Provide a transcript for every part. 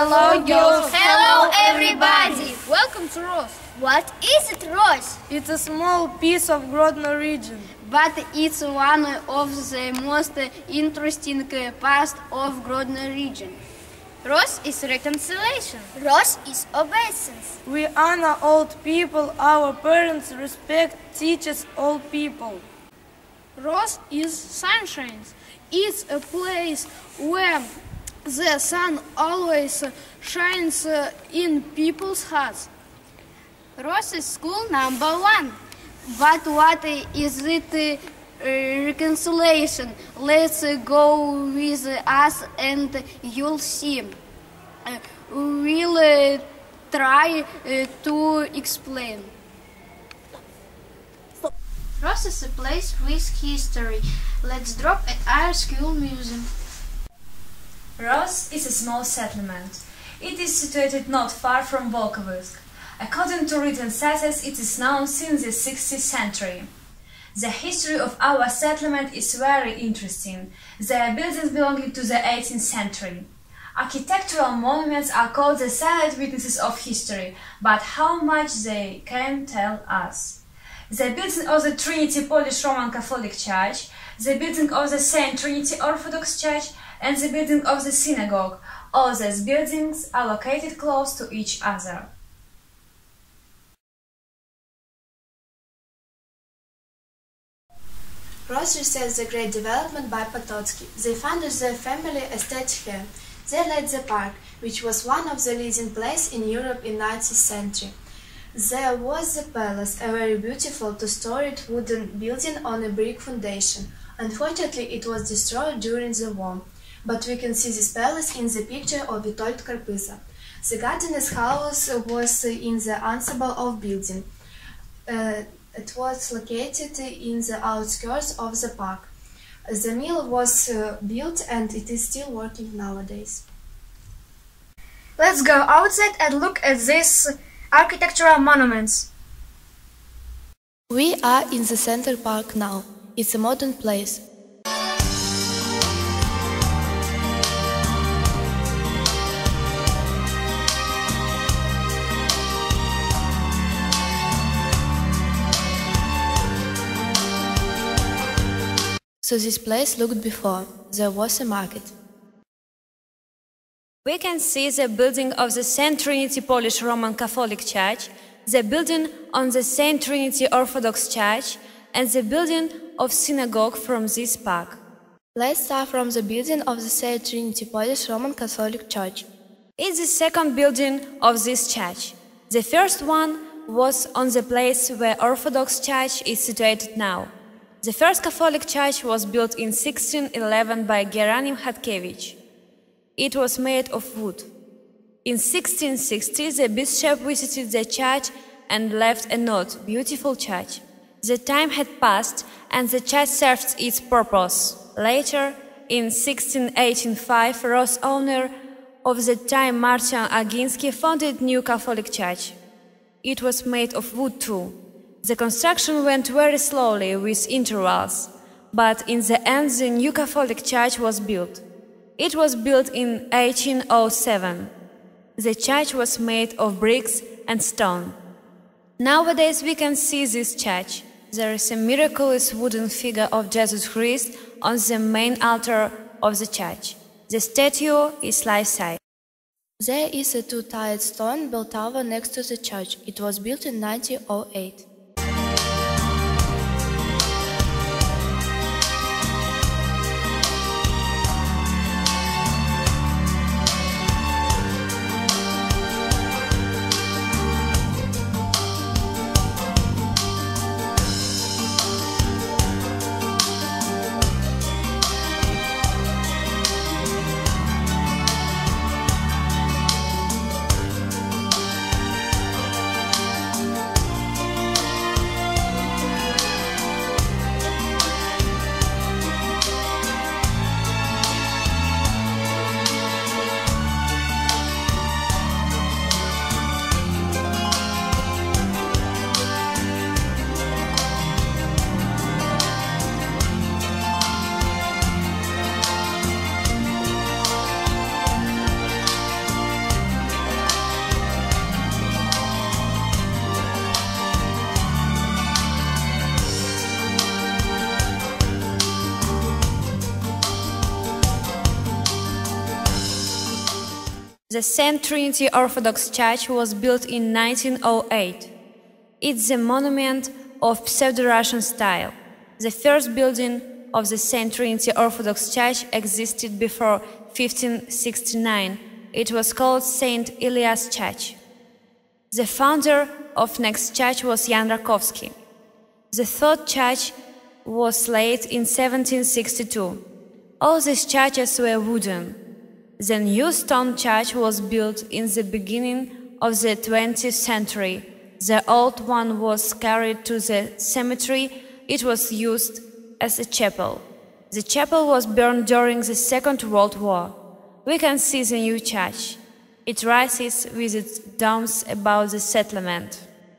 Hello, girls. Hello, everybody. Welcome to Ros. What is it, Ros? It's a small piece of Grodno region. But it's one of the most interesting parts of Grodno region. Ros is reconciliation. Ros is obeisance. We honor old people, our parents respect, teaches all people. Ros is sunshine. It's a place where the sun always shines in people's hearts. Ros is school number 1. But what is it reconciliation? Let's go with us and you'll see. We'll try to explain. Ros is a place with history. Let's drop at our school museum. Ros is a small settlement. It is situated not far from Volkovsk. According to written sources, it is known since the 16th century. The history of our settlement is very interesting. There are buildings belonging to the 18th century. Architectural monuments are called the silent witnesses of history, but how much they can tell us. The building of the Trinity Polish Roman Catholic Church, the building of the Saint Trinity Orthodox Church, and the building of the synagogue. All these buildings are located close to each other. Ros receives the great development by Potocki. They founded their family estate here. They led the park, which was one of the leading places in Europe in 19th century. There was the palace, a very beautiful two-storied wooden building on a brick foundation. Unfortunately, it was destroyed during the war, but we can see this palace in the picture of Witold Karpyza. The gardener's house was in the ensemble of building. It was located in the outskirts of the park. The mill was built and it is still working nowadays. Let's go outside and look at these architectural monuments. We are in the Center Park now. It's a modern place. So this place looked before. There was a market. We can see the building of the Saint Trinity Polish Roman Catholic Church, the building on the Saint Trinity Orthodox Church, and the building of synagogue from this park. Let's start from the building of the Saint Trinity Polish Roman Catholic Church. It's the second building of this church. The first one was on the place where Orthodox Church is situated now. The first Catholic church was built in 1611 by Geranim Hatkevich. It was made of wood. In 1660, the bishop visited the church and left a note, "Beautiful church." The time had passed and the church served its purpose. Later, in 1685, Ros owner of the time Marcian Aginsky founded new Catholic church. It was made of wood too. The construction went very slowly with intervals, but in the end the new Catholic church was built. It was built in 1807. The church was made of bricks and stone. Nowadays we can see this church. There is a miraculous wooden figure of Jesus Christ on the main altar of the church. The statue is life-size. There is a two-tiered stone bell tower next to the church. It was built in 1908. The St. Trinity Orthodox Church was built in 1908. It's a monument of Pseudo-Russian style. The first building of the St. Trinity Orthodox Church existed before 1569. It was called St. Elias Church. The founder of next church was Jan Rakovsky. The third church was laid in 1762. All these churches were wooden. The new stone church was built in the beginning of the 20th century. The old one was carried to the cemetery. It was used as a chapel. The chapel was burned during the Second World War. We can see the new church. It rises with its domes above the settlement.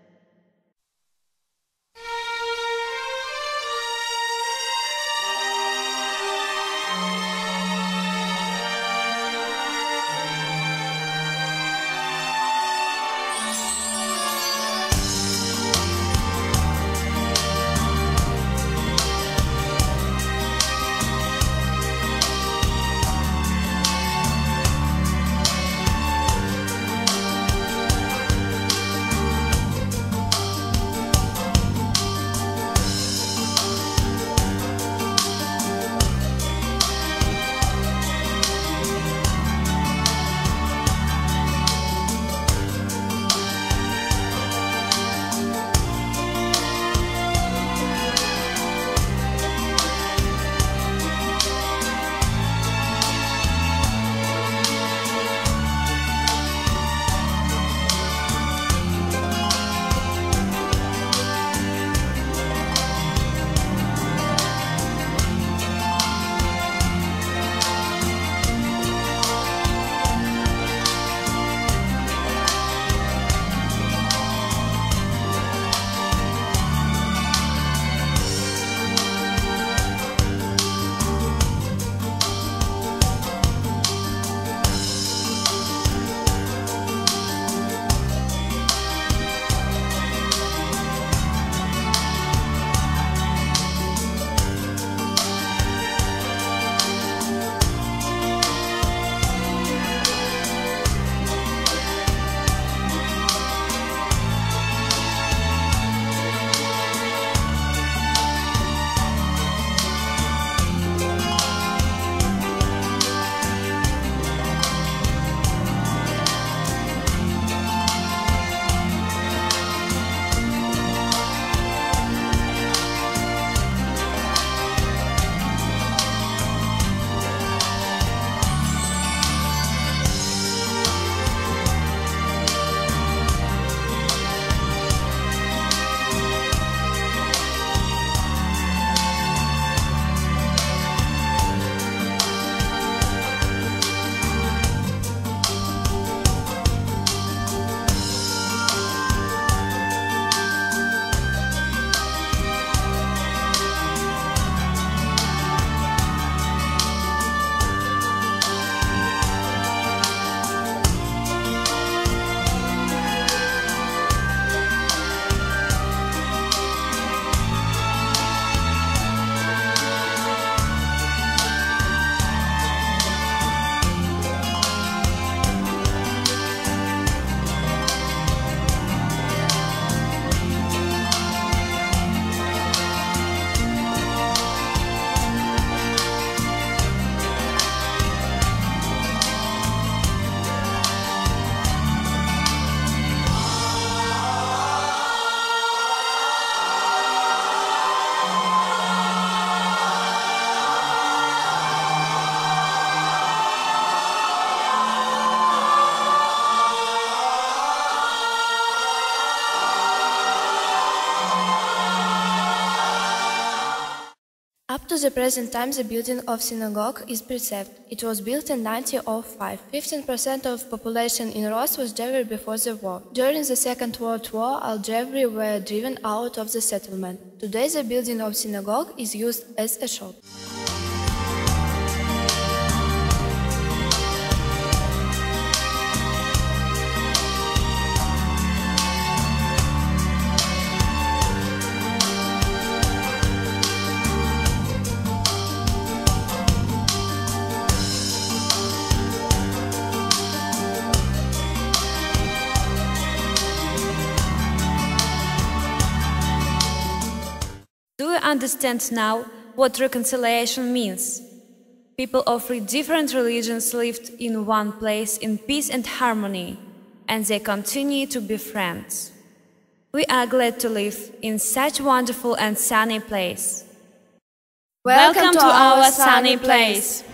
Up to the present time, the building of synagogue is preserved. It was built in 1905. 15% of population in Ros was Jewry before the war. During the Second World War, all Jewry were driven out of the settlement. Today, the building of synagogue is used as a shop. understand now what reconciliation means. People of three different religions lived in one place in peace and harmony, and they continue to be friends. We are glad to live in such wonderful and sunny place. Welcome to our sunny place.